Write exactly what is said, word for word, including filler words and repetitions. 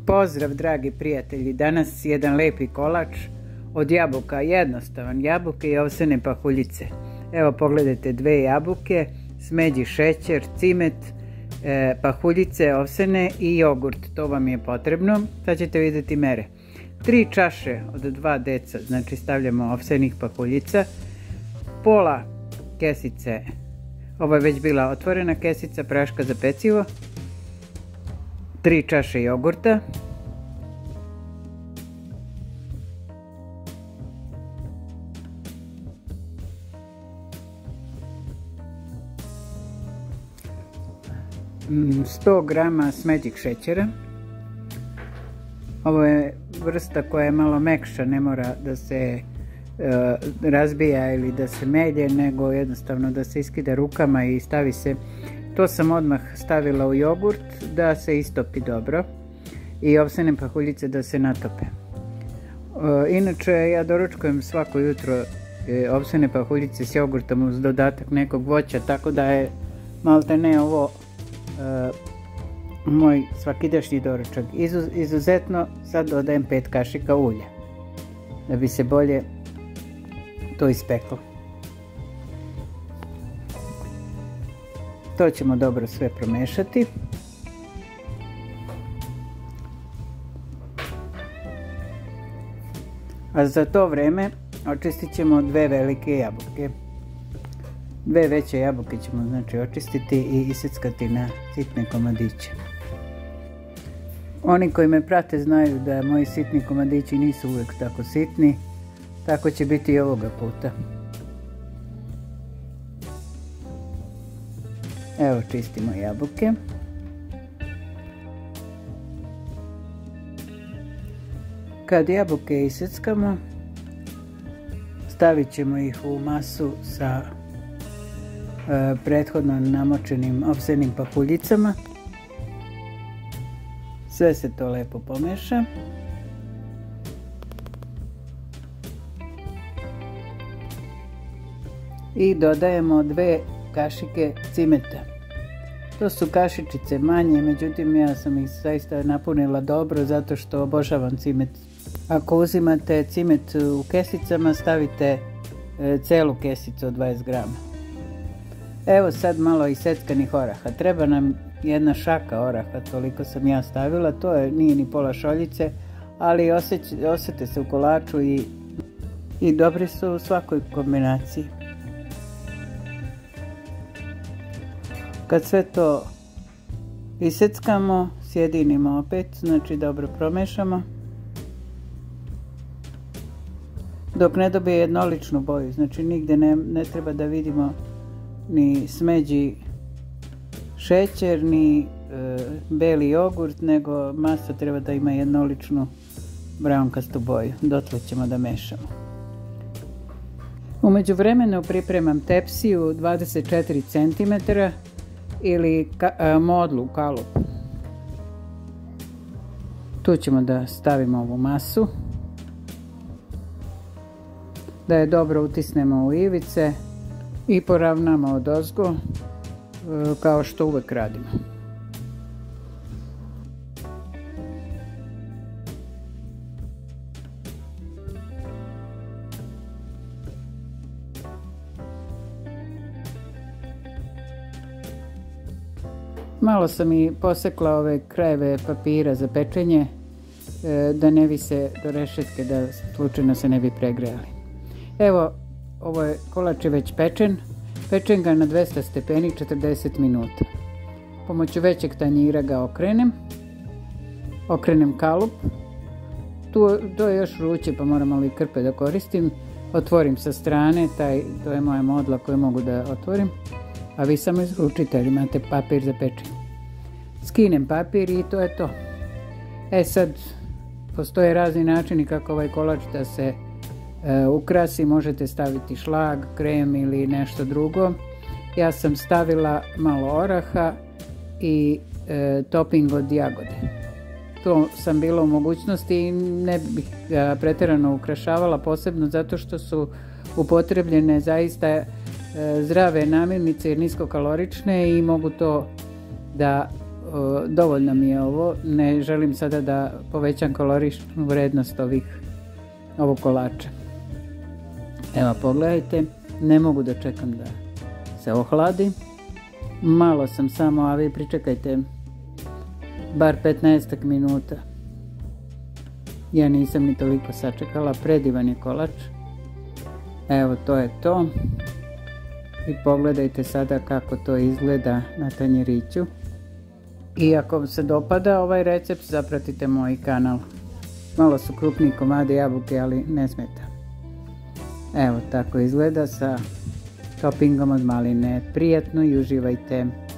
Pozdrav dragi prijatelji, danas jedan lepi kolač od jabuka, jednostavan, jabuke i ovsene pahuljice. Evo pogledajte, dve jabuke, smeđi šećer, cimet, e, pahuljice ovsene i jogurt, to vam je potrebno, sad ćete vidjeti mere. Tri čaše od dva deca, znači stavljamo ovsenih pahuljica, pola kesice, ovo je već bila otvorena kesica praška za pecivo, tri čaše jogurta, sto grama smeđeg šećera. Ovo je vrsta koja je malo mekša, ne mora da se e, razbija ili da se melje, nego jednostavno da se iskida rukama i stavi se. To sam odmah stavila u jogurt da se istopi dobro i ovsene pahuljice da se natope. E, inače ja doručkujem svako jutro e, ovsene pahuljice s jogurtom uz dodatak nekog voća, tako da je malte ne ovo e, moj svakidašnji doručak. Izuz, izuzetno sad dodajem pet kašika ulja da bi se bolje to ispeklo. To ćemo dobro sve promešati. A za to vreme očistit ćemo dve velike jabuke. Dve veće jabuke ćemo znači očistiti i iseckati na sitne komadiće. Oni koji me prate znaju da moji sitni komadići nisu uvijek tako sitni, tako će biti i ovoga puta. Evo čistimo jabuke. Kad jabuke iseckamo, stavit ćemo ih u masu sa e, prethodno namočenim ovsenim pahuljicama. Sve se to lepo pomeša. I dodajemo dve kašike cimeta. To su kašičice manje, međutim ja sam ih zaista napunila dobro zato što obožavam cimet. Ako uzimate cimet u kesicama, stavite e, celu kesicu od dvadeset grama. Evo sad malo iseckanih oraha. Treba nam jedna šaka oraha, toliko sam ja stavila, to je, nije ni pola šoljice, ali osjeć, osjete se u kolaču i, i dobri su u svakoj kombinaciji. Kad sve to iseckamo, sjedinimo opet, znači dobro promešamo. Dok ne dobije jednoličnu boju, znači nigdje ne, ne treba da vidimo ni smeđi šećer, ni e, beli jogurt, nego masa treba da ima jednoličnu braunkastu boju. Dotle ćemo da mešamo. U međuvremenu pripremam tepsiju dvadeset četiri centimetra ili ka, a, modlu, kalup. Tu ćemo da stavimo ovu masu, da je dobro utisnemo u ivice i poravnamo odozgo kao što uvek radimo. Malo sam i posekla ove krajeve papira za pečenje da ne vise do rešetke, da slučajno se ne bi pregrejali. Evo, ovo je kolač je već pečen. Pečem ga na dvesta stepeni četrdeset minuta. Pomoću većeg tanjira ga okrenem. Okrenem kalup. Tu, to je još vruće pa moram malo i krpe da koristim. Otvorim sa strane, taj, to je moja modla koju mogu da otvorim. A vi samo izručite jer imate papir za pečenje. Skinem papir i to je to. E sad, postoje razni načini kako ovaj kolač da se e, ukrasi. Možete staviti šlag, krem ili nešto drugo. Ja sam stavila malo oraha i e, topping od jagode. To sam bila u mogućnosti i ne bih ga pretjerano ukrašavala, posebno zato što su upotrebljene zaista e, zdrave namirnice, niskokalorične i mogu to da dovoljno mi je ovo, ne želim sada da povećam kaloričnu vrednost ovih, ovog kolača. Evo pogledajte, ne mogu da čekam da se ohladi. Malo sam samo, a vi pričekajte bar petnaestak minuta. Ja nisam ni toliko sačekala, predivan je kolač. Evo, to je to. I pogledajte sada kako to izgleda na tanjiriću. I ako vam se dopada ovaj recept, zapratite moj kanal. Malo su krupni komadi jabuke, ali ne smeta. Evo, tako izgleda sa topingom od maline. Prijatno i uživajte.